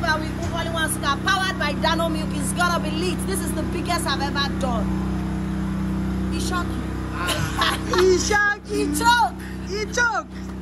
festival with Only One Cigar, powered by Dano Milk. It's gonna be lit. This is the biggest I've ever done. He shocked you. He shocked. He choked. He choked.